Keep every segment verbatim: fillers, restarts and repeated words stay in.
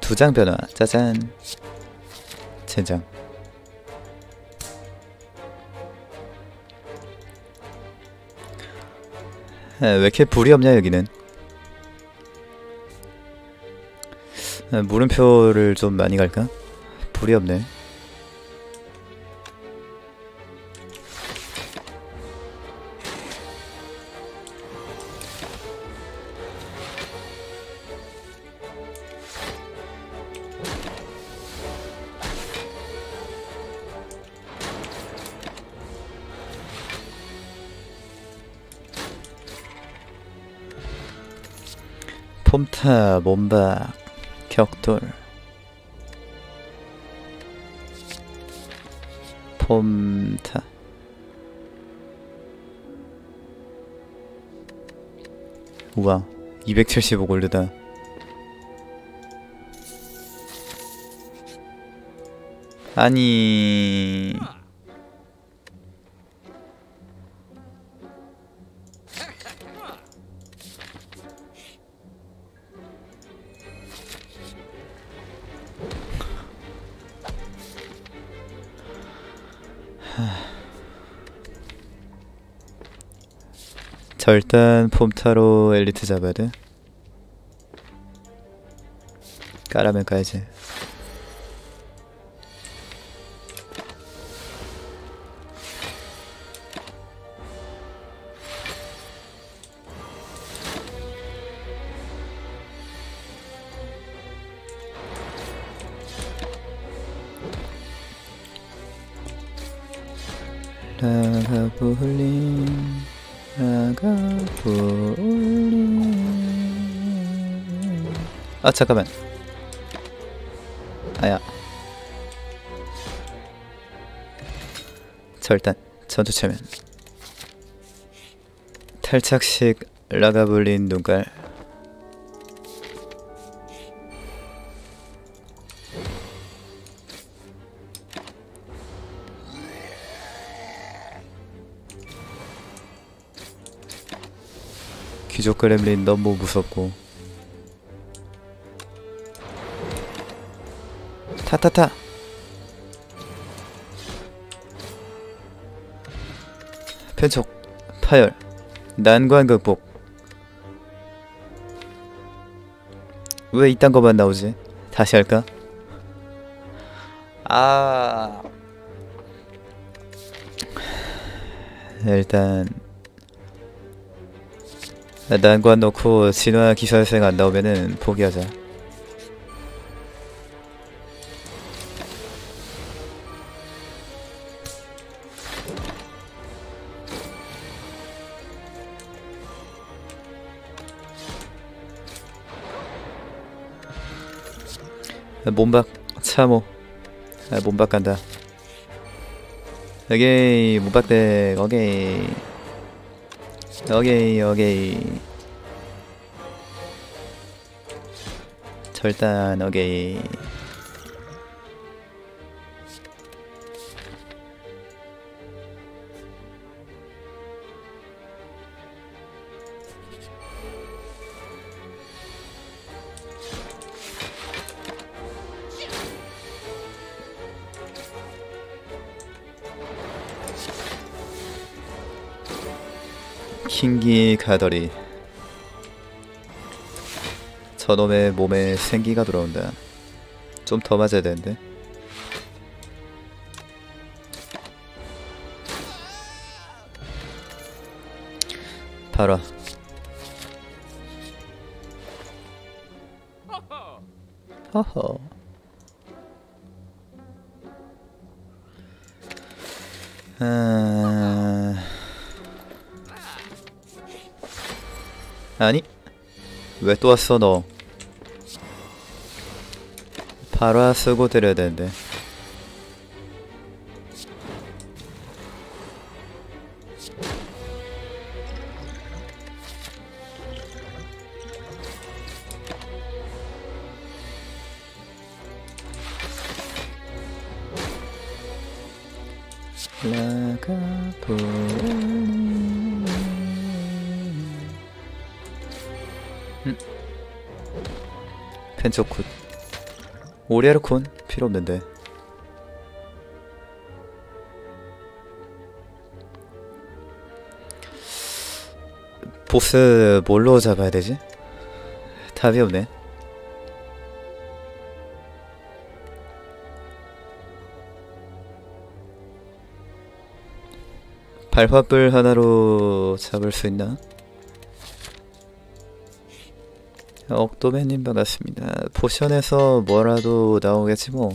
두 장 변화. 짜잔. 젠장. 아, 왜 이렇게 불이 없냐 여기는. 아, 물음표를 좀 많이 갈까? 불이 없네. 폼타, 몸박, 격돌. 폼타. 우와, 이백칠십오 골드다. 아니... 절단 폼타로 엘리트 잡아야 돼. 까라면 까야지. 라가불린 라가불린. 아 잠깐만. 아야. 절단 전투체면 탈착식 라가불린 눈깔. 귀족 그렘린 너무 무섭고. 타타타. 편촉 파열 난관 극복. 왜 이딴 거만 나오지? 다시 할까? 아 일단 난관 넣고 진화 기사생 안 나오면은 포기하자. 몸박 참호. 아, 몸박 간다. 오케이 몸박대. 오케이 오케이 오케이. 절단 오케이. 킹기 가더리. 저놈의 몸에 생기가 돌아온다. 좀 더 맞아야 되는데. 봐라. 허허. 아... 아니? 왜 또 왔어 너? 발화 쓰고 때려야 되는데. 라가불린. 음. 펜초굿. 오리아르콘 필요 없는데. 보스 뭘로 잡아야 되지? 답이 없네. 발화불 하나로 잡을 수 있나? 억도맨님 반갑습니다. 포션에서 뭐라도 나오겠지 뭐.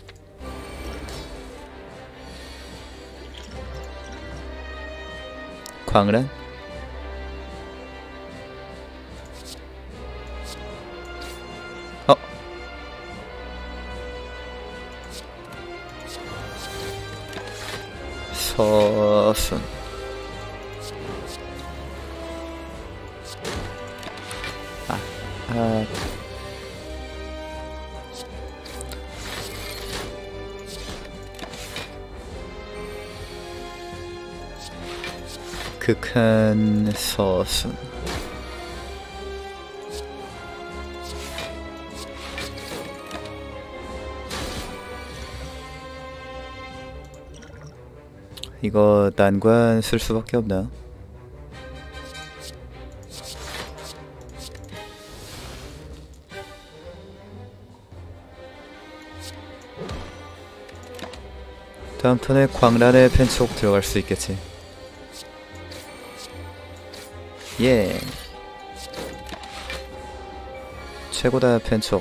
광란? 어? 서순. 아, 아. 극한 서순. 이거 난관 쓸 수밖에 없나? 다음 턴에 광란의 펜촉 들어갈 수 있겠지. 예. 최고다 펜촉.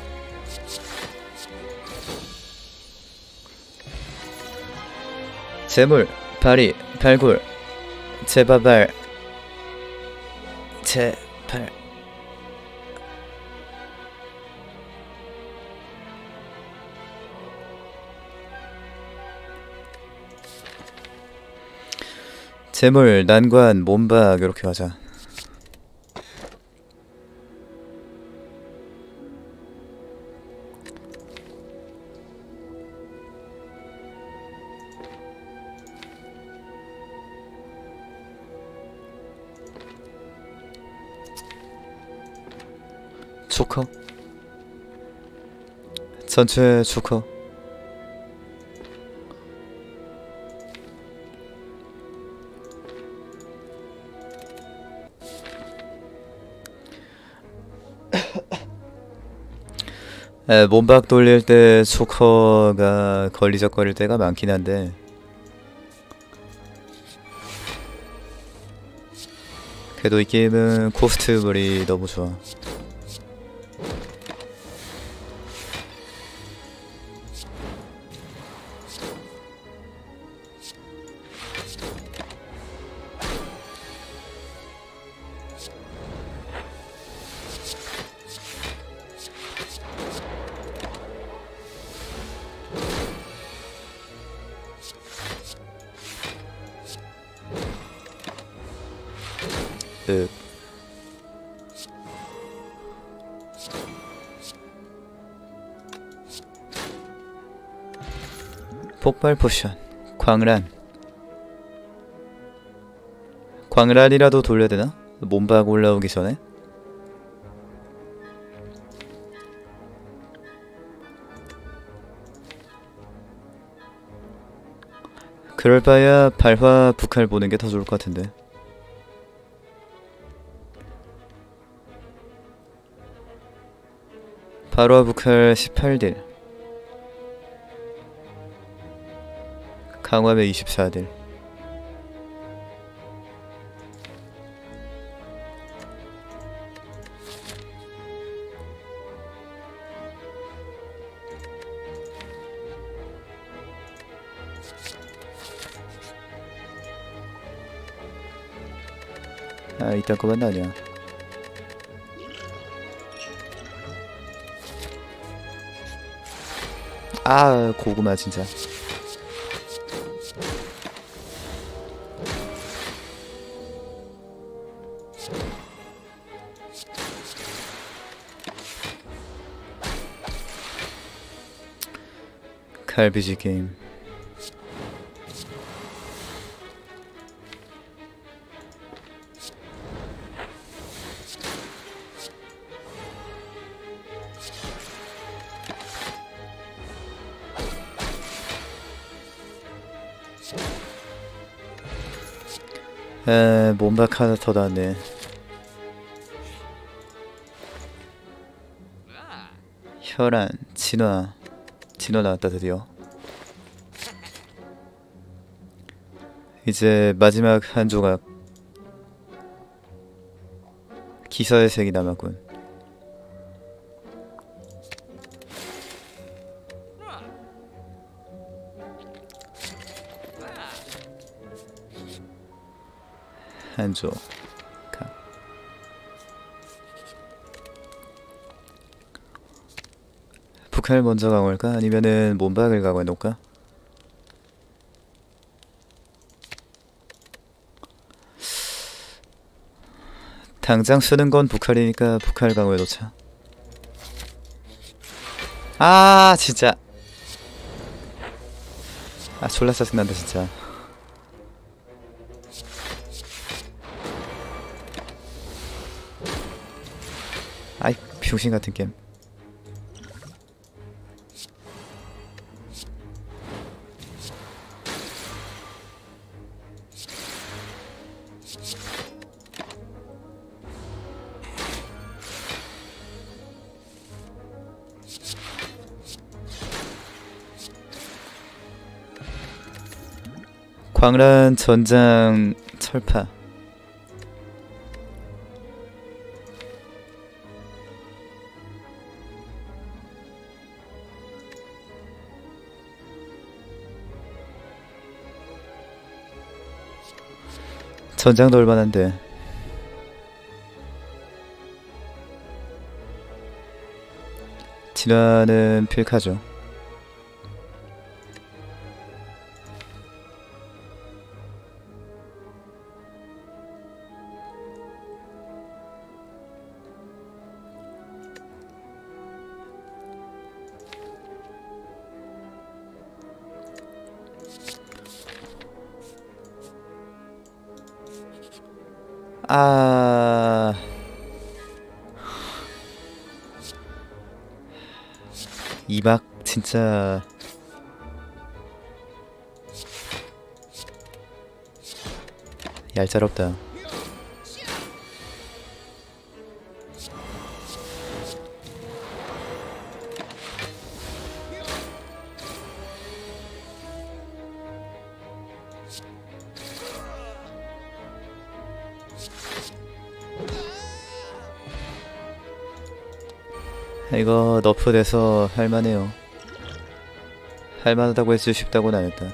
재물, 발이, 발굴, 제바발, 제발. 재물, 난관, 몸박 이렇게 가자. 조커. 전체 조커. 에, 몸박 돌릴 때 조커가 걸리적거릴 때가 많긴 한데 그래도 이 게임은 코스트물이 너무 좋아. 그 폭발 포션 광란. 광란이라도 돌려야 되나? 몸박 올라오기 전에? 그럴 바야 발화 북할 보는 게 더 좋을 것 같은데. 발화 북할 십팔 딜. 강화면 이십사 딜. 아, 이딴 거만 나냐. 아, 고구마 진짜. 갈비지 게임. 에, 몸박 하나 더 나왔네. 혈안, 진화. 진화 나왔다 드디어. 이제 마지막 한 조각. 기사의 색이 남았군. 한 조. 가. 북한을 먼저 강화할까? 아니면은 몸박을 강화해놓을까? 당장 쓰는 건 북한이니까 북한을 강화해놓자. 아 진짜. 아 졸라 짜증난다 진짜. 아이 병신 같은 게임. 광란 전장 철파. 전장도 얼마나인데. 진화는 필카죠. 아... 이박 진짜 얄짤없다. 이거 너프돼서 할만해요. 할만하다고 했지 쉽다고는 안했다.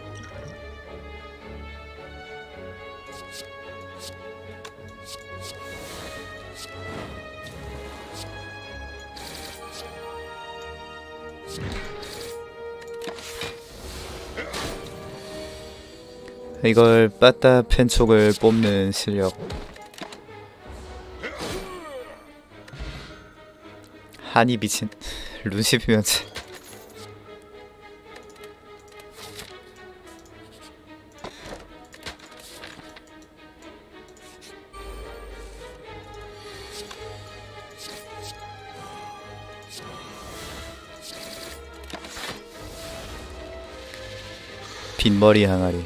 이걸 빠따 펜촉을 뽑는 실력. 한이 미친 룬십이면서 빈머리 항아리.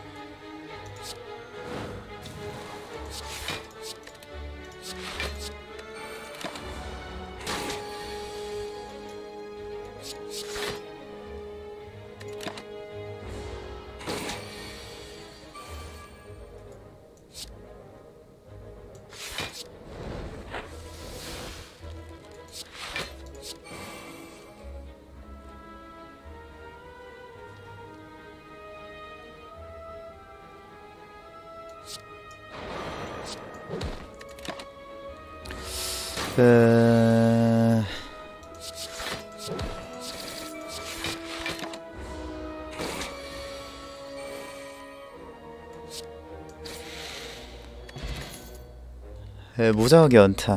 에... 에, 무적의 연타.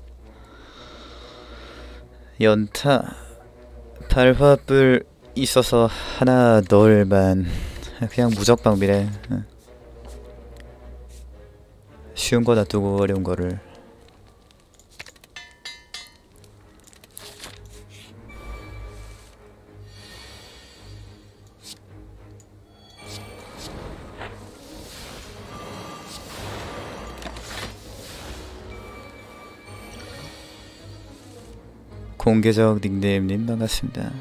연타 발화불 있어서 하나 넣을만. 그냥 무적 방비래. 쉬운 거 놔두고 어려운 거를. 공개적 닉네임님 반갑습니다.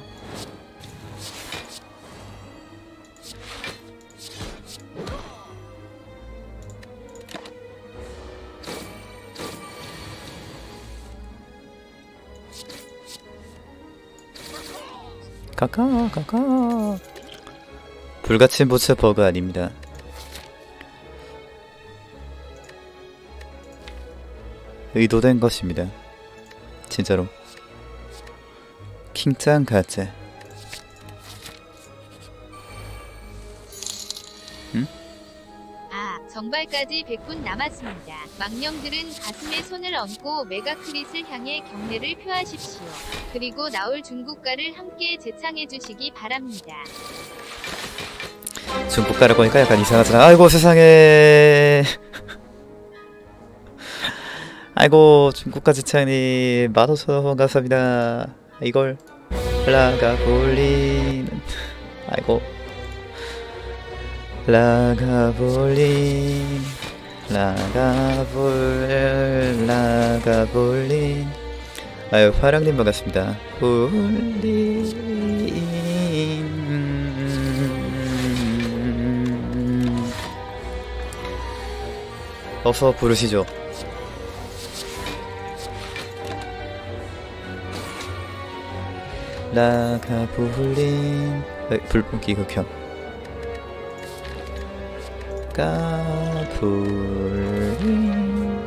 카카 카카. 불가침 보츠 버그 아닙니다. 의도된 것입니다. 진짜로. 킹짱 가짜. 응? 아, 정발까지 백 분 남았습니다. 망령들은 가슴에 손을 얹고 메가크릿을 향해 경례를 표하십시오. 그리고 나올 중국가를 함께 제창해 주시기 바랍니다. 중국가를 보니까 약간 이상하잖아. 아이고 세상에. 아이고 중국가 제창이 만오천 원 감사합니다. 이걸 라가볼린. 아이고 라가볼린 라가볼 라가볼린. 아유 화랑님 반갑습니다. 볼린. 어서 부르시죠. 라가볼린. 불빛 극혐. 가볼린.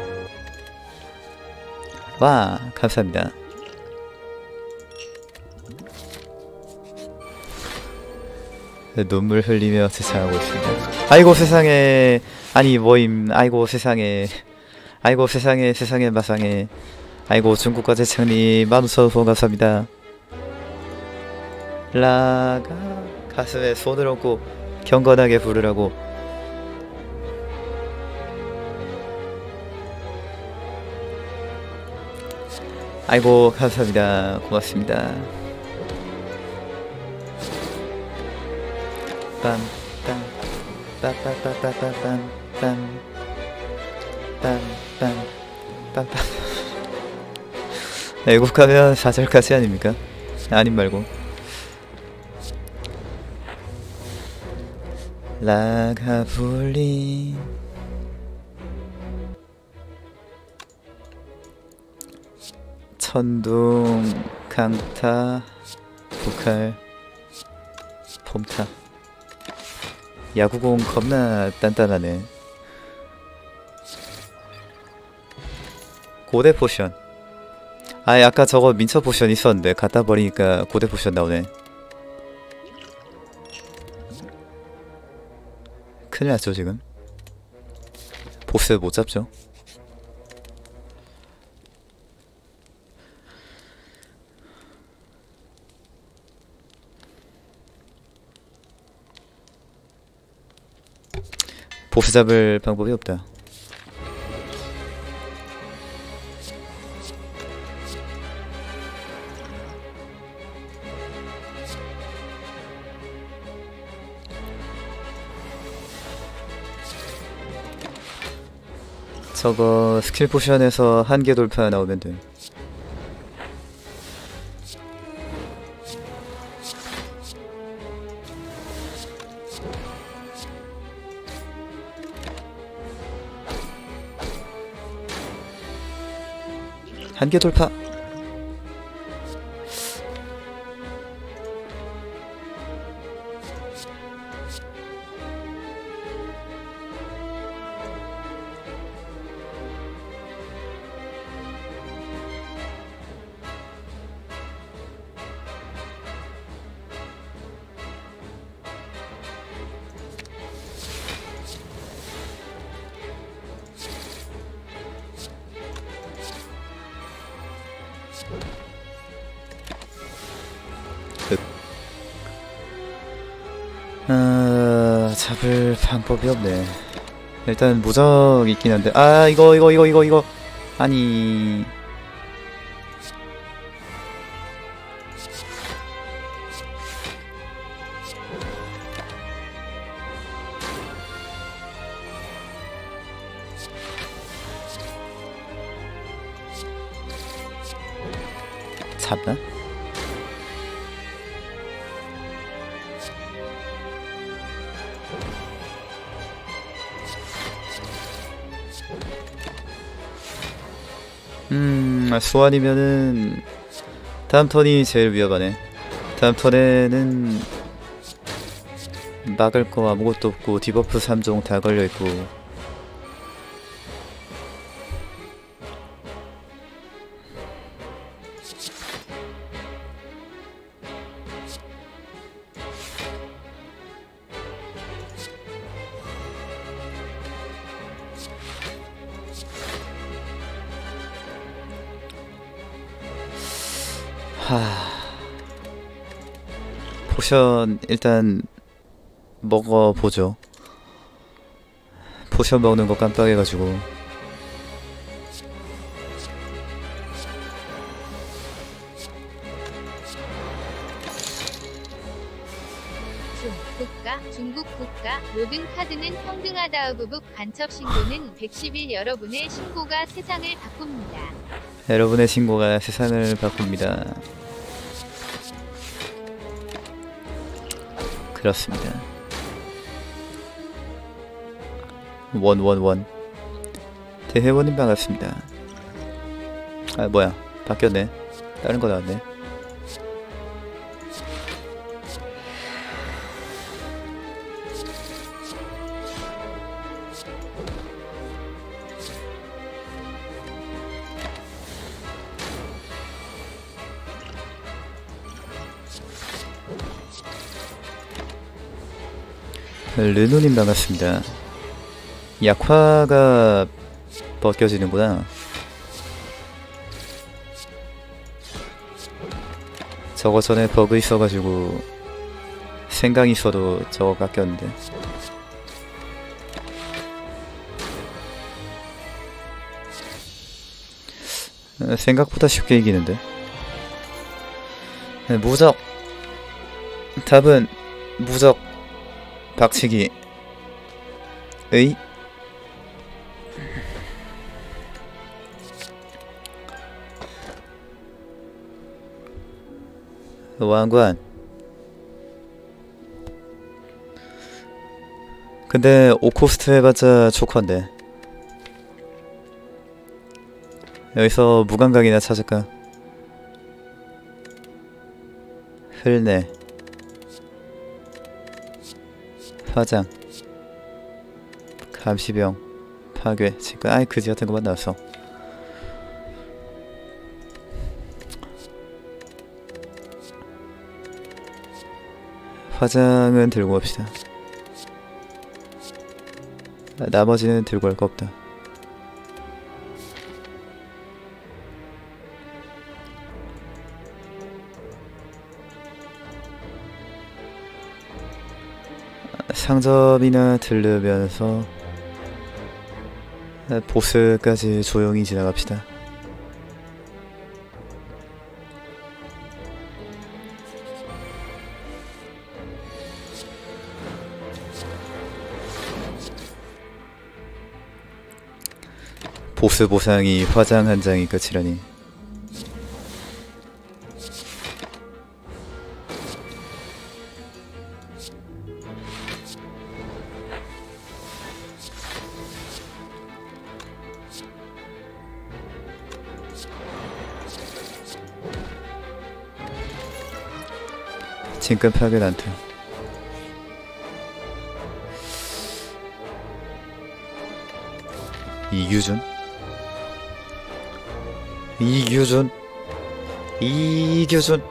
와 감사합니다. 눈물 흘리며 세상하고 있습니다. 아이고 세상에. 아니 뭐임. 아이고 세상에. 아이고 세상에 세상에 마상에. 아이고 중국과 제창님 만오천 원 감사합니다. 라가 가슴에 손을 얹고 경건하게 부르라고. 아이고 감사합니다. 고맙습니다. 빰빰 빠빠빠빠빰빰 빰빰 빰빰. 애국하면 사 절까지 아닙니까? 아님 말고. 라가볼린. 천둥 강타 북할 폼타. 야구공 겁나 단단하네. 고대 포션. 아 아까 저거 민처 포션 있었는데 갖다 버리니까 고대 포션 나오네. 큰일 났죠 지금. 보스 못 잡죠. 보스 잡을 방법이 없다. 저거 스킬 포션에서 한계 돌파 나오면 돼. 한계 돌파. 아, 잡을 방법이 없네. 일단 무적 있긴 한데. 아 이거 이거 이거 이거 이거 아니 잡나? 음, 소환이면은 다음 턴이 제일 위험하네. 다음 턴에는 막을 거 아무것도 없고 디버프 삼 종 다 걸려있고. 하... 포션 일단 먹어보죠. 포션 먹는 거 깜빡해가지고. 중, 국가, 중국 국가, 모든 카드는 평등하다. 우부북 간첩 신고는 백십 일 여러분의 신고가 세상을 바꿉니다. 여러분의 신고가 세상을 바꿉니다. 그렇습니다. 원원원 대회원님 반갑습니다. 아 뭐야 바뀌었네. 다른 거 나왔네. 르노님 반갑습니다. 약화가 벗겨지는구나. 저거 전에 버그 있어가지고 생강 있어도 저거 깎였는데. 생각보다 쉽게 이기는데. 무적. 답은 무적 박치기. 의 왕관. 근데 오 코스트 해봤자 조커인데. 여기서 무감각이나 찾을까? 흘내 화장 감시병 파괴 지금 아이 그지 같은 것만 나왔어. 화장은 들고 갑시다. 아, 나머지는 들고 갈 거 없다. 상점이나 들르면서 보스까지 조용히 지나갑시다. 보스 보상이 화장 한 장이 끝이라니. 진급 파괴 난투. 이규준? 이규준? 이규준?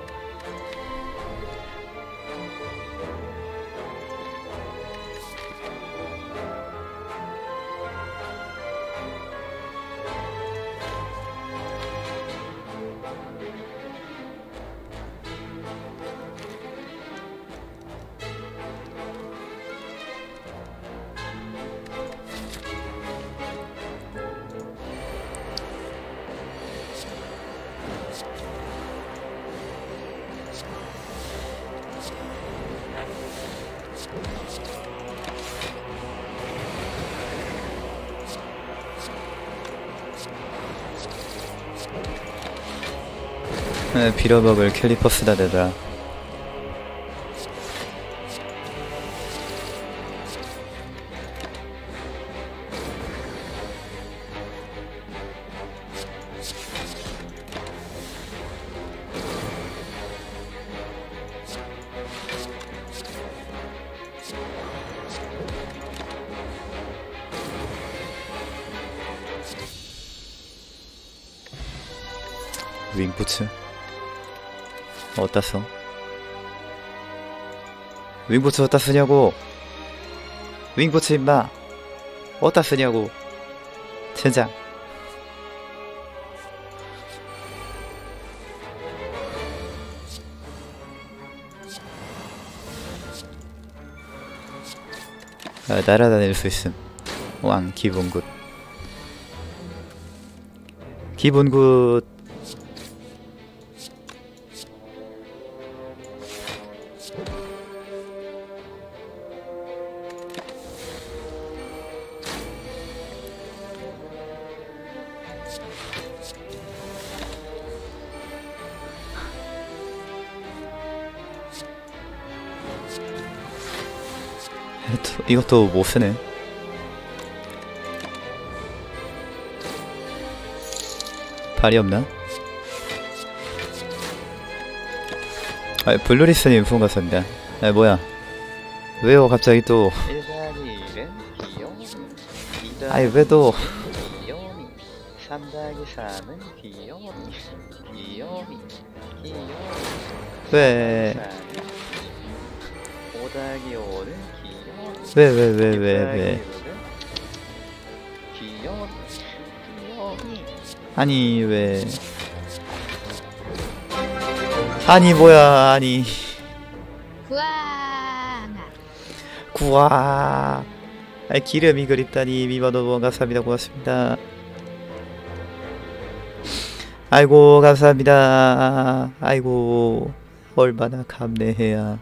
에, 빌어먹을 캘리퍼스다 대다. 윙부츠 어디다 써? 윙부츠 어디다 쓰냐고. 윙부츠 임마 어디다 쓰냐고. 젠장. 아, 날아다닐 수 있음. 왕 기분 굿. 기분 굿. 이것도 못 쓰네. 발이 없나? 아, 블루리스님 후원 감사합니다. 아, 뭐야? 왜요, 갑자기 또? 아이, 왜 또? 삼 더하기 삼은 귀요미. 귀요미. 귀요미. 왜? 오 더하기 오는 귀요미. 왜, 왜, 왜, 왜, 왜? 귀요미. 귀요미. 아니, 왜? 아니, 뭐야, 아니. 구아나. 구아. 아, 기름이 그립다니. 미마노 감사합니다. 고맙습니다. 아이고 감사합니다. 아이고 얼마나 감내해야.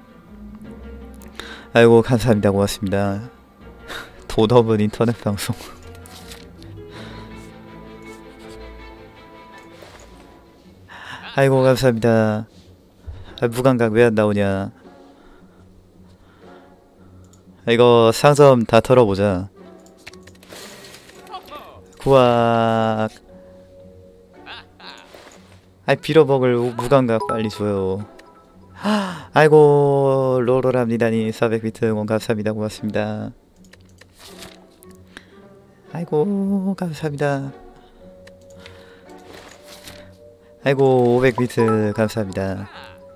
아이고 감사합니다. 고맙습니다. 돈 없는 인터넷 방송. 아이고 감사합니다. 아, 무감각 왜 안 나오냐. 아, 이거 상점 다 털어보자. 구악. 아이 빌어먹을 무감각 빨리 줘요. 아이고 로로랍니다니 사백 비트 응원 감사합니다. 고맙습니다. 아이고 감사합니다. 아이고 오백 비트 감사합니다.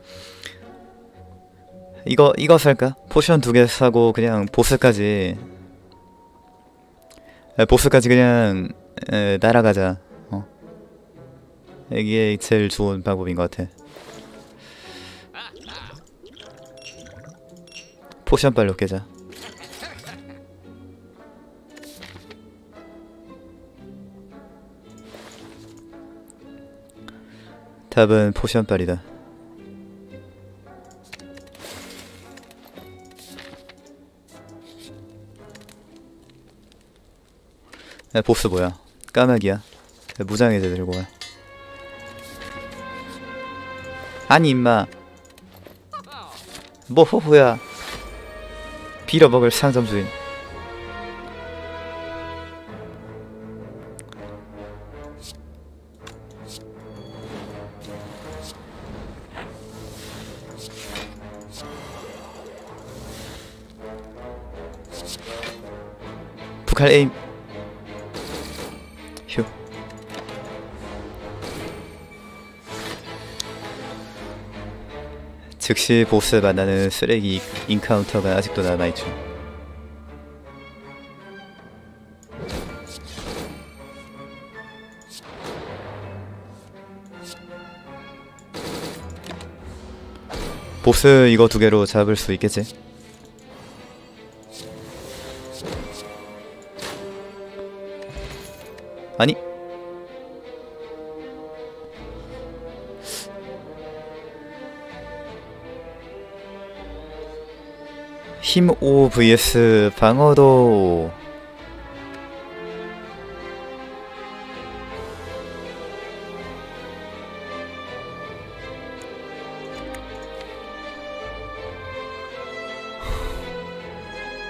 이거 이거 살까? 포션 두 개 사고 그냥 보스까지 에, 보스까지 그냥 에, 날아가자. 이게 제일 좋은 방법인 것 같아. 포션 빨로 깨자. 답은 포션 빨이다. 야, 보스 뭐야? 까마귀야? 야, 무장해제 들고 와. 아니 임마 뭐 호호야. 빌어먹을 상점주인. 북할 에임. 휴. 즉시 보스 만나는 쓰레기 인카운터가 아직도 남아있죠. 보스 이거 두 개로 잡을 수 있겠지? 아니? 힘 오 vs 방어도.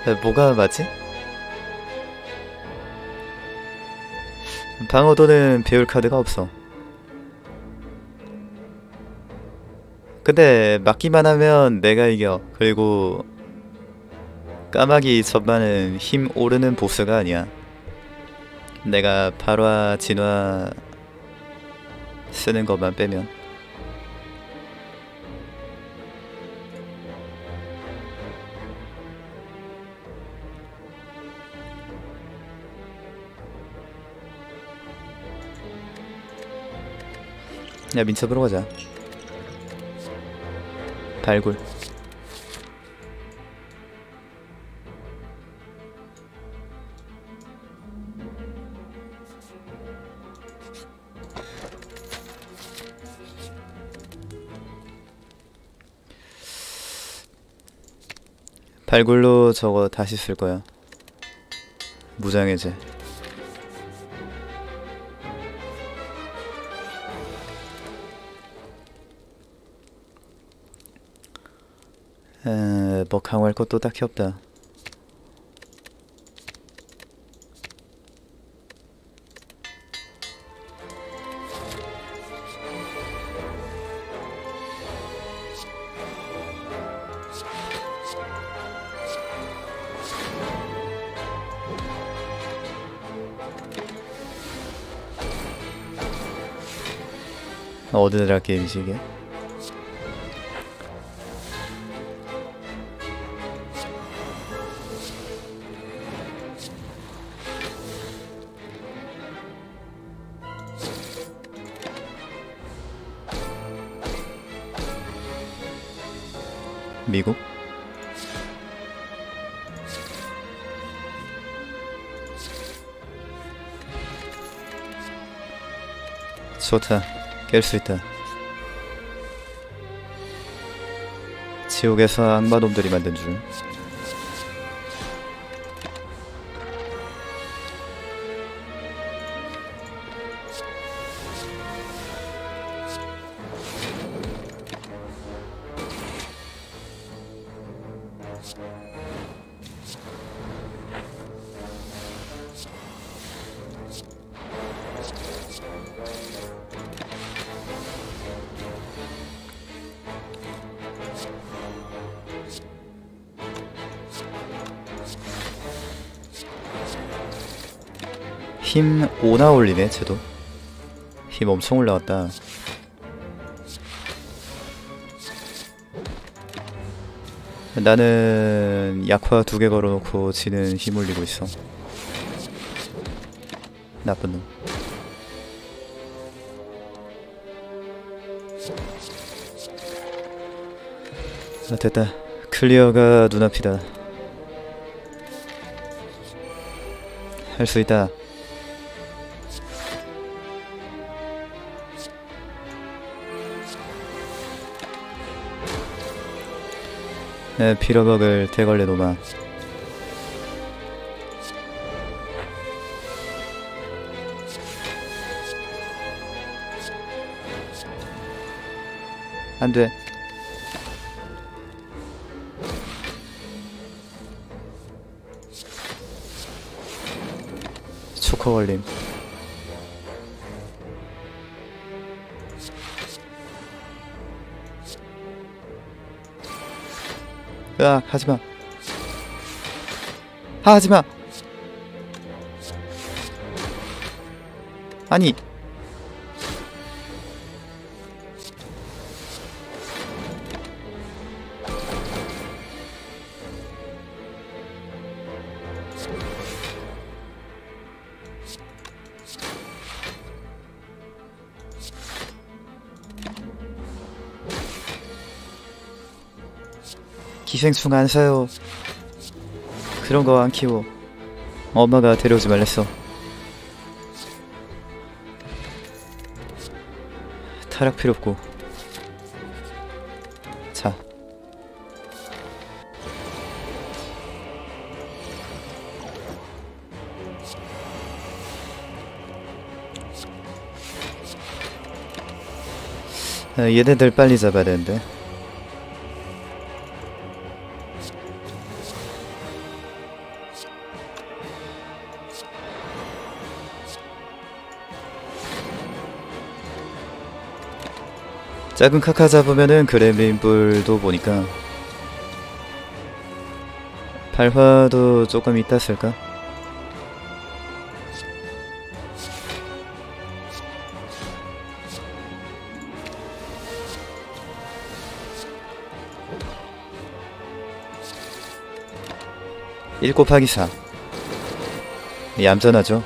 에, 뭐가 맞지? 방어도는 배울 카드가 없어. 근데 맞기만 하면 내가 이겨. 그리고 까마귀 전반은 힘 오르는 보스가 아니야. 내가 발화 진화 쓰는 것만 빼면. 야, 민첩으로 가자. 발굴. 발굴로 저거 다시 쓸 거야. 무장해제. 에, 뭐 강화할 것도 딱히 없다. 어느 나라 게임이지 이게? 미국? 좋다. 깰 수 있다. 지옥에서 악마놈들이 만든 줄. 힘 오나 올리네 쟤도. 힘 엄청 올라왔다. 나는 약화 두 개 걸어놓고 지는 힘 올리고 있어. 나쁜 놈. 아, 됐다. 클리어가 눈앞이다. 할 수 있다. 네, 빌어먹을 대걸레 놈아. 안돼. 초커 걸림. 으악, 하지마. 하지마. 아니. 기생충 안 사요. 그런 거 안 키워. 엄마가 데려오지 말랬어. 타락 필요 없고. 자. 아, 얘네들 빨리 잡아야 되는데. 작은 카카 잡으면은 그렘린 불도 보니까 발화도 조금 있다 쓸까? 일 곱하기 사. 얌전하죠?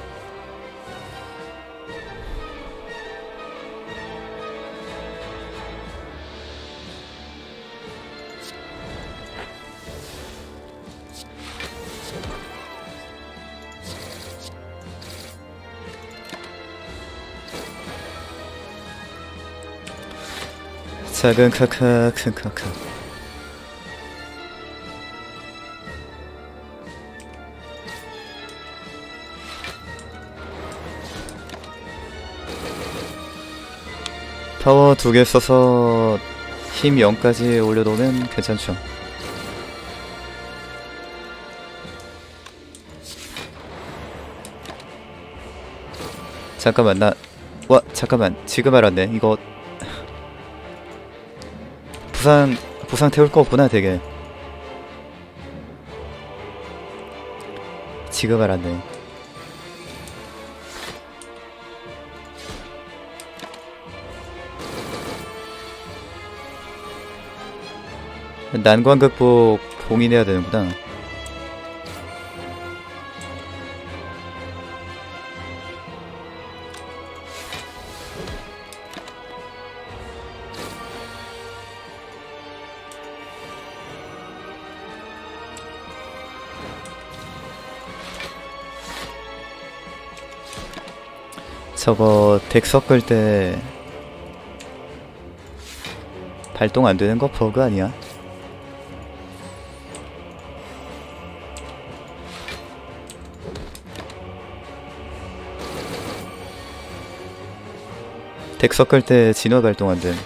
작은 카카 큰 카카. 파워 두 개 써서 힘 영까지 올려놓으면 괜찮죠. 잠깐만 나... 와 잠깐만 지금 알았네. 이거 부상... 부상 태울 거 없구나 되게. 지금 알았네. 난관 극복 봉인해야 되는구나. 저거 덱 섞을 때 발동 안 되는 거 버그 아니야? 덱 섞을 때 진화 발동 안 됨.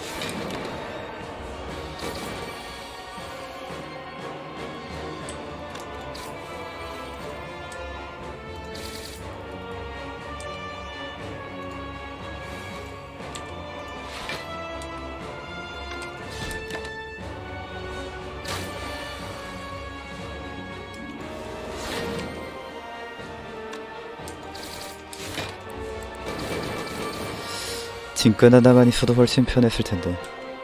진끈 하나만 있어도 훨씬 편했을 텐데.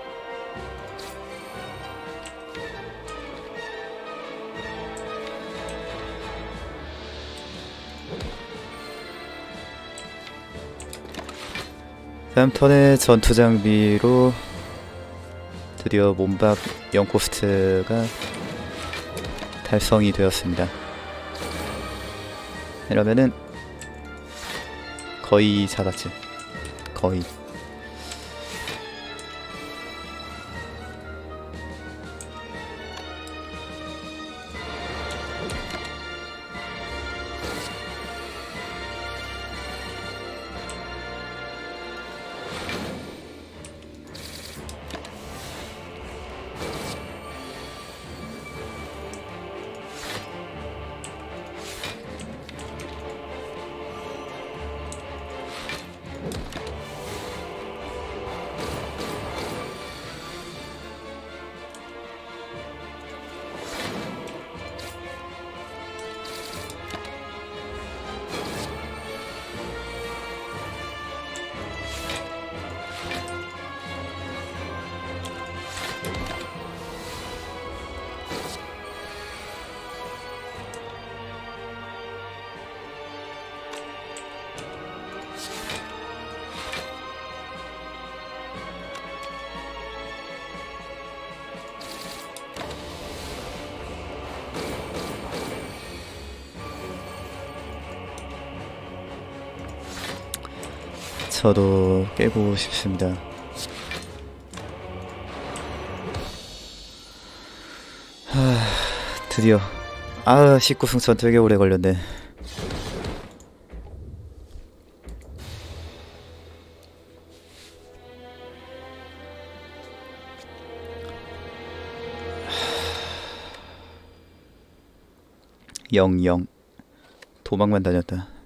다음 턴에 전투 장비로 드디어 몸박 영 코스트가 달성이 되었습니다. 이러면은 거의 잡았지. 거의. 저도 깨고 싶습니다. 하... 드디어. 아, 십구 승천 되게 오래 걸렸네. 영영 도망만 다녔다.